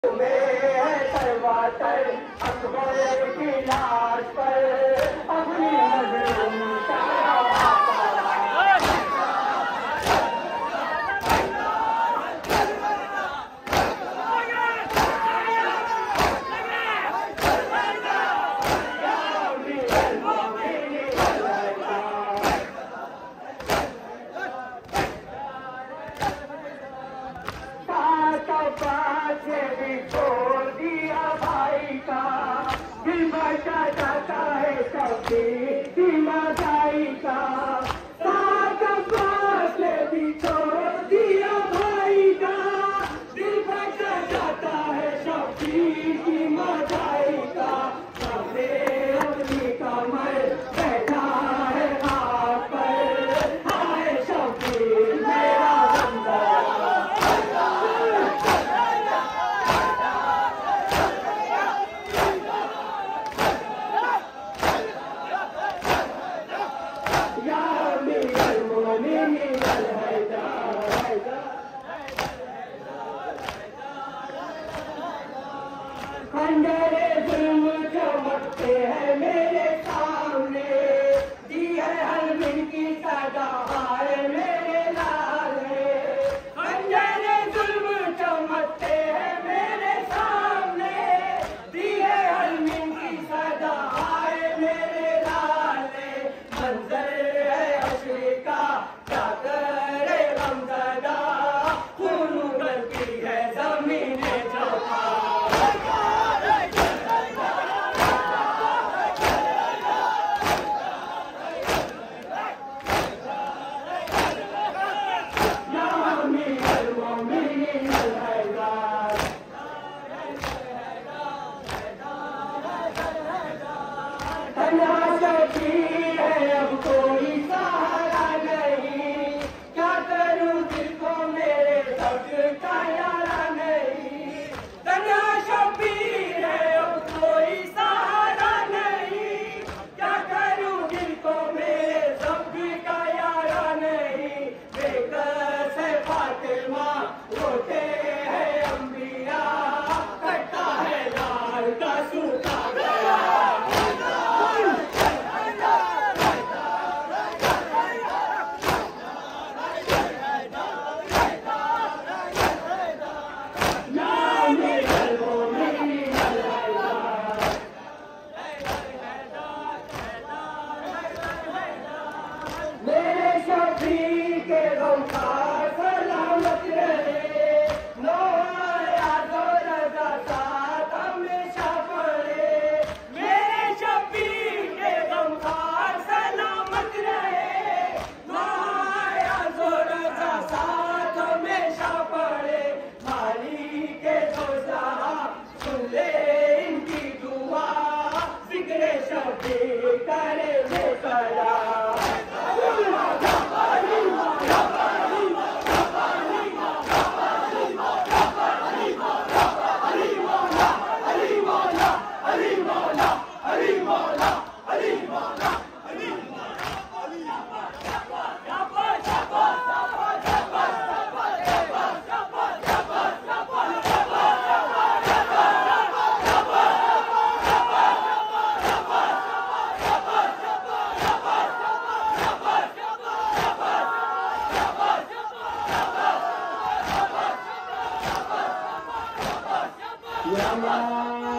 अकबर की लाश पर अपनी मजलूम भी छोड़ दिया भाई का दिल बचा जाता है सबकी मदाई का से भी छोड़ दिया भाई का दिल बचा जाता है सबकी मदाई का सबने अपनी कमर बैठा है हाथ पर हाय सबकी मेरा बंदा खंडरे जुल्म चमकते हैं मेरे सामने दी है हलमिन की सजा हाय मेरे लाले खंडरे जुल्म चमकते हैं मेरे सामने दी है हलमिन की सजा हाय मेरे लाले मंजर है हश्र का क्या करे गमज़दा खून उगलती है ज़मीने चौका अब कोई सहारा नहीं क्या करूं दिल को मेरे सबका यारा नहीं तन्हा शबीर है अब कोई सहारा नहीं क्या करूं दिल को मेरे सबका यारा नहीं बेकस है फातिमा रोते हैं अंबिया कटता है लाल का सूखा गया मेरे शफी के गम का सलामत रहे नौया दो रजा साथ हमेशा पड़े मेरे शफी के गम का सलामत रहे नौया दो रजा साथ हमेशा पड़े माली के दोजा सुन ले इनकी दुआ जिक्र शफी करे बेकरार Yeah,